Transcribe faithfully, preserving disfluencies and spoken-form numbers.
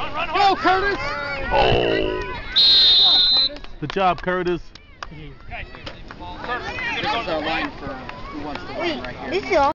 Go, Curtis! Oh. Good job, Curtis. This is our line for who wants to win right here. This is all.